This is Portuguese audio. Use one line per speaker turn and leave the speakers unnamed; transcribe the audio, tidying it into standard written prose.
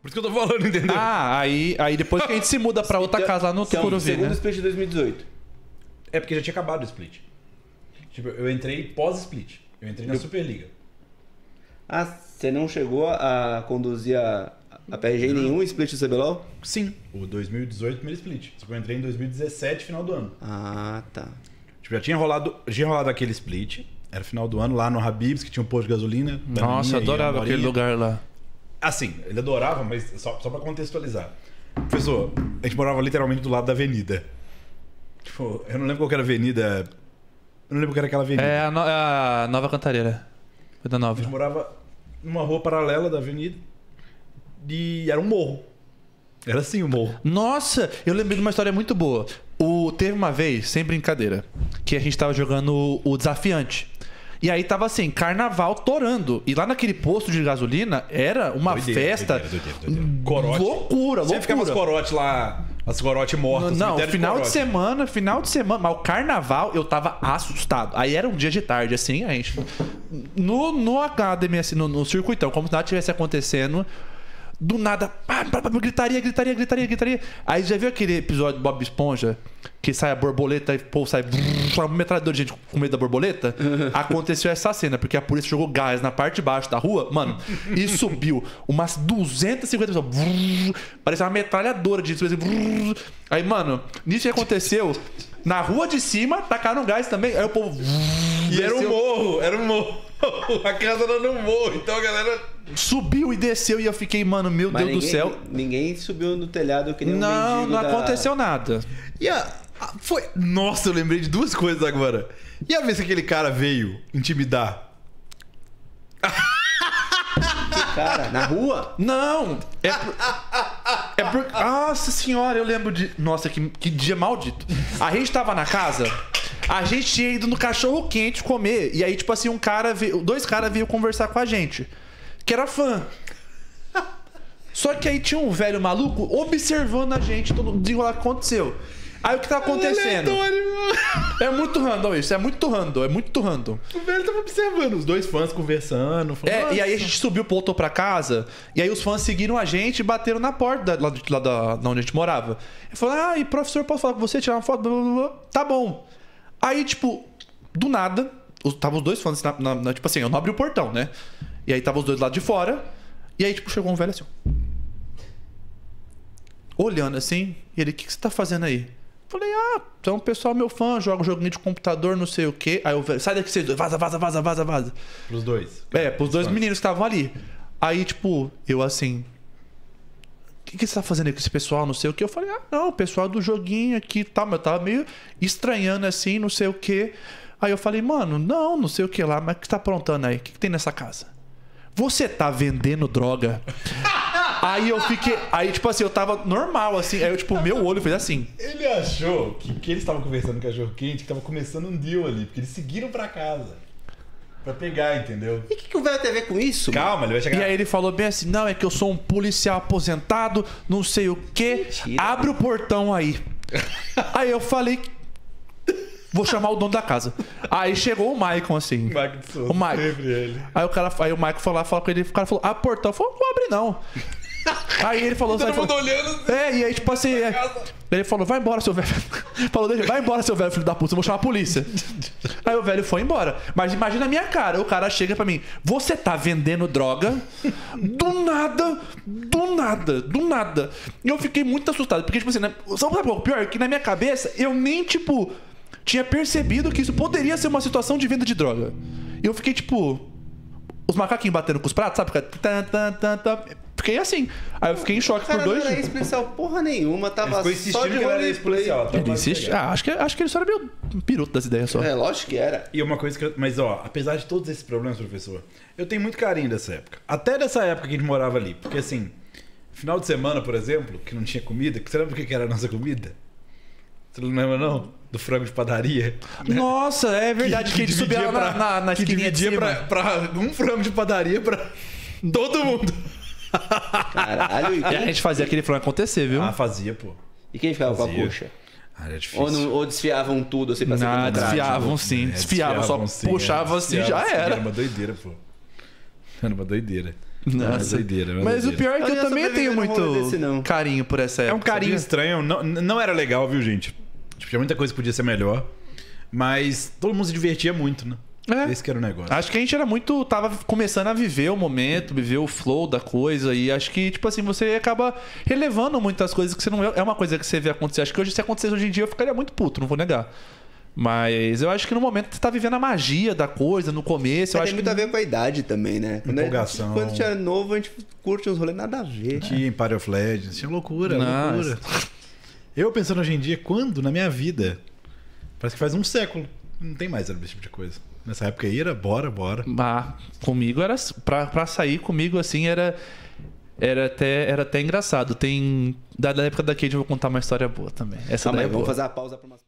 Por isso que eu tô falando, entendeu?
Ah, aí depois que a gente se muda pra outra casa lá no Tucuruvi,
Segundo
né?
split de 2018.
É porque já tinha acabado o split. Tipo, eu entrei pós-split. Eu entrei na Superliga.
Ah, você não chegou a conduzir a PRG em nenhum split do CBLOL?
Sim. O 2018, primeiro split. Só que eu entrei em 2017, final do ano.
Ah, tá.
Tipo, já tinha rolado aquele split. Era final do ano, lá no Habib's, que tinha um posto de gasolina.
Nossa, adorava aquele lugar lá.
Assim, ele adorava, mas só pra contextualizar. Professor, a gente morava literalmente do lado da avenida. Tipo, eu não lembro qual que era a avenida. Eu não lembro qual era aquela avenida.
É a Nova Cantareira. Foi da
A
Nova.
gente morava numa rua paralela da avenida. E era um morro. Era assim o morro.
Nossa, eu lembrei de uma história muito boa. Teve uma vez, sem brincadeira, que a gente tava jogando o Desafiante. E aí tava assim, carnaval torando. E lá naquele posto de gasolina era uma festa.
Doideira. Corote.
Loucura.
Sempre ficava as corotes lá, as corotes mortas.
Não,
cemitério
final de
corote.
semana, mas o carnaval eu tava assustado. Aí era um dia de tarde, assim, a gente. No Academy, assim, no circuitão, como se nada tivesse acontecendo. Do nada, gritaria. Aí já viu aquele episódio do Bob Esponja? Que sai a borboleta e o povo sai uma metralhadora de gente com medo da borboleta? Aconteceu essa cena, porque a polícia jogou gás na parte de baixo da rua, mano, e subiu umas 250 pessoas. Parecia uma metralhadora de gente. Aí, mano, nisso que aconteceu, na rua de cima, tacaram gás também. Aí o povo.
E era um morro. A casa era no morro, então a galera
subiu e desceu e eu fiquei, mano, meu
Mas
Deus do céu.
Ninguém subiu no telhado que nem um
Não,
mendigo
não
da...
aconteceu nada.
E foi. Nossa, eu lembrei de duas coisas agora. E a vez que aquele cara veio intimidar?
Que cara? Na rua?
Não! Nossa senhora, eu lembro de. Nossa, que dia maldito. A gente tava na casa, a gente tinha ido no cachorro quente comer. E aí, tipo assim, dois caras veio conversar com a gente. Que era fã. Só que aí tinha um velho maluco observando a gente, todo desenrolar o que aconteceu. Aí o que tá acontecendo? É muito random isso, é muito random.
O velho tava observando os dois fãs conversando. Falando,
E aí a gente subiu, voltou pra casa, e aí os fãs seguiram a gente e bateram na porta lá da onde a gente morava. Ele falou, e professor, posso falar com você, tirar uma foto? Blá, blá, blá. Tá bom. Aí, tipo, do nada, tava os dois fãs, tipo assim, eu não abri o portão, né? E aí tava os dois lá de fora, e aí, tipo, chegou um velho assim, olhando assim, e ele, o que você tá fazendo aí? Falei, então o pessoal, meu fã, joga um joguinho de computador, não sei o quê. Aí o velho, sai daqui vocês dois, vaza.
Pros dois.
Pros dois meninos que estavam ali. Aí, tipo, eu assim, o que você tá fazendo aí com esse pessoal, não sei o quê? Eu falei, não, o pessoal do joguinho aqui e tal, mas eu tava meio estranhando assim, não sei o quê. Aí eu falei, mano, não sei o que lá, mas o que você tá aprontando aí? O que tem nessa casa? Você tá vendendo droga? Aí eu fiquei. Aí, tipo assim, eu tava normal, assim. Aí, tipo, meu olho fez assim.
Ele achou que eles estavam conversando com a cachorro quente, que tava começando um deal ali, porque eles seguiram pra casa. Pra pegar, entendeu?
E o que o velho tem a ver com isso?
Calma, ele vai chegar.
E aí ele falou bem assim: não, é que eu sou um policial aposentado, não sei o quê.
Mentira.
Abre o portão aí. Aí eu falei. Vou chamar o dono da casa. Aí chegou o Maicon, assim. O Maicon.
Sempre ele.
Aí o Maicon foi lá falar com ele. O cara falou, portão. Eu falei, não abre não. Aí ele falou...
Todo mundo olhando.
E aí tipo assim... Ele falou, vai embora, seu velho. Falou, vai embora, seu velho, filho da puta. Eu vou chamar a polícia. Aí o velho foi embora. Mas imagina a minha cara. O cara chega pra mim. Você tá vendendo droga? Do nada. E eu fiquei muito assustado. Porque, tipo assim... Sabe o pior? Que na minha cabeça, eu nem, tipo... tinha percebido que isso poderia ser uma situação de venda de droga. E eu fiquei, tipo... os macaquinhos batendo com os pratos, sabe? Fiquei assim. Aí eu fiquei em choque por 2 dias.
Não era ex-policial porra nenhuma, tava
Ele ficou
só
insistindo
de
que ele era
roleplay.
ex-policial.
Ele insiste. Acho que ele só era meio piruto das ideias só.
É, lógico que era.
E uma coisa que mas apesar de todos esses problemas, professor, eu tenho muito carinho dessa época. Até dessa época que a gente morava ali. Porque assim, final de semana, por exemplo, que não tinha comida, você lembra o que era a nossa comida? Você não lembra, não? Do frango de padaria.
Nossa, é verdade que a gente subia lá na esquininha de cima.
pra um frango de padaria pra todo mundo.
Caralho.
E a gente fazia aquele frango acontecer, viu?
Fazia, pô.
E quem ficava com a
Fazia.
coxa?
Era difícil.
Ou desfiavam tudo assim pra ser
Desfiavam sim. Desfiavam, só
sim,
puxava assim, já era.
Era uma doideira, pô. Era uma doideira. Era uma
Nossa.
doideira, era uma
Mas o
doideira.
pior é que
Eu
eu
ia
também
sobreviver
tenho
num rolê
muito
desse, não.
carinho por essa
É
época.
um carinho
sabia?
estranho. Não era legal, viu, gente? Tipo, tinha muita coisa que podia ser melhor. Mas todo mundo se divertia muito, né?
É.
Esse que era o negócio.
Acho que a gente era muito. Tava começando a viver o momento, viver o flow da coisa. E acho que, tipo assim, você acaba relevando muitas coisas que você não. É uma coisa que você vê acontecer. Acho que hoje, se acontecesse hoje em dia, eu ficaria muito puto, não vou negar. Mas eu acho que no momento você tá vivendo a magia da coisa, no começo. Eu
Mas
acho
tem muito
que.
a ver com a idade também, né?
Empolgação.
Quando a gente era novo, a gente curte uns rolês nada a ver.
Tinha Empire of Legends. Tinha loucura,
Não,
loucura. Eu pensando hoje em dia, quando na minha vida? Parece que faz um século. Não tem mais esse tipo de coisa. Nessa época aí era bora.
Ah, comigo era. Pra sair comigo assim era. Era até engraçado. Tem. Da época da Kate eu vou contar uma história boa também. Essa
Calma
daí
aí,
é
vamos
boa.
fazer a pausa pra uma...